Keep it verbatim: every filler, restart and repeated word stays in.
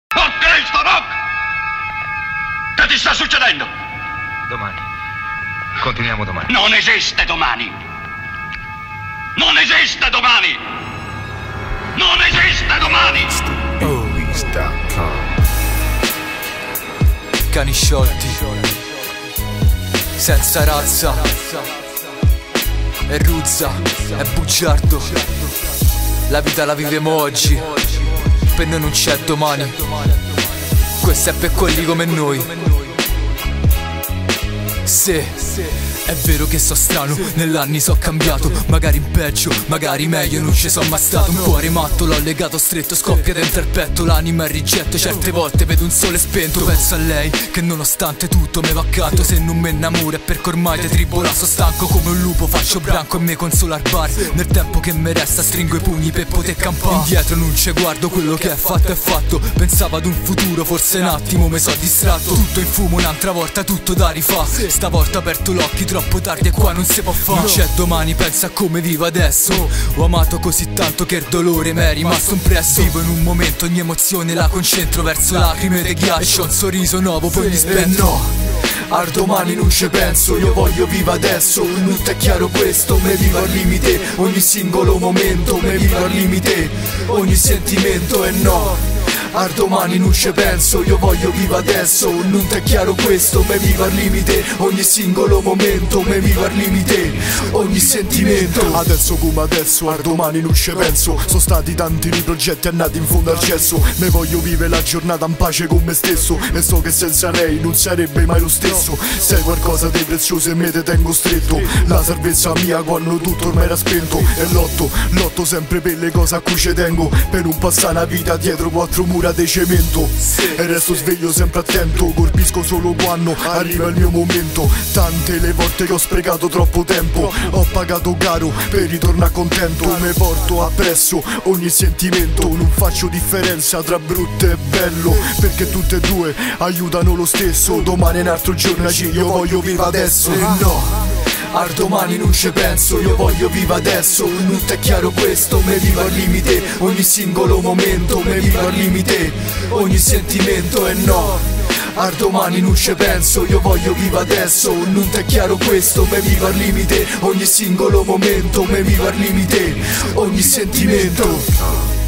Ok, sto rock! Che ti sta succedendo? Domani. Continuiamo domani. Non esiste domani! Non esiste domani! Non esiste domani! Movies punto com. Cani sciolti, senza razza, è ruzza, è bugiardo. La vita la viviamo oggi, per noi non c'è domani. Questo è per quelli come noi. Se è vero che so strano, nell'anni so cambiato. Magari in peggio, magari meglio, non ci so mai stato. Un cuore matto, l'ho legato stretto, scoppia dentro il petto. L'anima è rigetto, certe volte vedo un sole spento. Penso a lei, che nonostante tutto me va accanto. Se non me innamoro è perché ormai te tribola. So stanco come un lupo, faccio branco e me consola al bar. Nel tempo che mi resta stringo i pugni per poter campare. Indietro non ci guardo, quello che è fatto è fatto. Pensavo ad un futuro, forse un attimo mi so distratto. Tutto in fumo, un'altra volta tutto da rifà. Stavolta ho aperto l'occhi, troppo tardi e qua non si può fare. Non c'è domani, pensa a come vivo adesso. Ho amato così tanto che il dolore mi è rimasto impresso. Vivo in un momento, ogni emozione la concentro verso lacrime di ghiaccio. E c'ho un sorriso nuovo, poi mi spento. No, al domani non ci penso, io voglio vivo adesso. Non è chiaro questo, me vivo al limite. Ogni singolo momento, me vivo al limite. Ogni sentimento e no, al domani non ci penso, io voglio vivo adesso. Non è chiaro questo, me vivo al limite. Ogni singolo momento, me vivo al limite. Ogni sentimento. Adesso come adesso, al domani non ci penso. Sono stati tanti i progetti annati in fondo al cesso. Me voglio vivere la giornata in pace con me stesso. E so che senza lei non sarebbe mai lo stesso. Sei qualcosa di prezioso e me te tengo stretto. La salvezza mia quando tutto ormai era spento. E lotto, lotto sempre per le cose a cui ci tengo. Per non passare la vita dietro quattro mura di cemento. E resto sveglio sempre attento. Colpisco solo quando arriva il mio momento. Tante le volte che ho sprecato troppo tempo. Ho pagato caro per ritornare contento. Me porto appresso ogni sentimento. Non faccio differenza tra brutto e bello, perché tutte e due aiutano lo stesso. Domani è un altro giorno, io voglio vivo adesso. E no, al domani non ci penso, io voglio vivo adesso. Non è chiaro questo, me vivo al limite. Ogni singolo momento, me vivo al limite. Ogni sentimento e no, al domani non ci penso, io voglio vivo adesso. Non è chiaro questo, me vivo al limite. Ogni singolo momento, me vivo al limite. Ogni sentimento.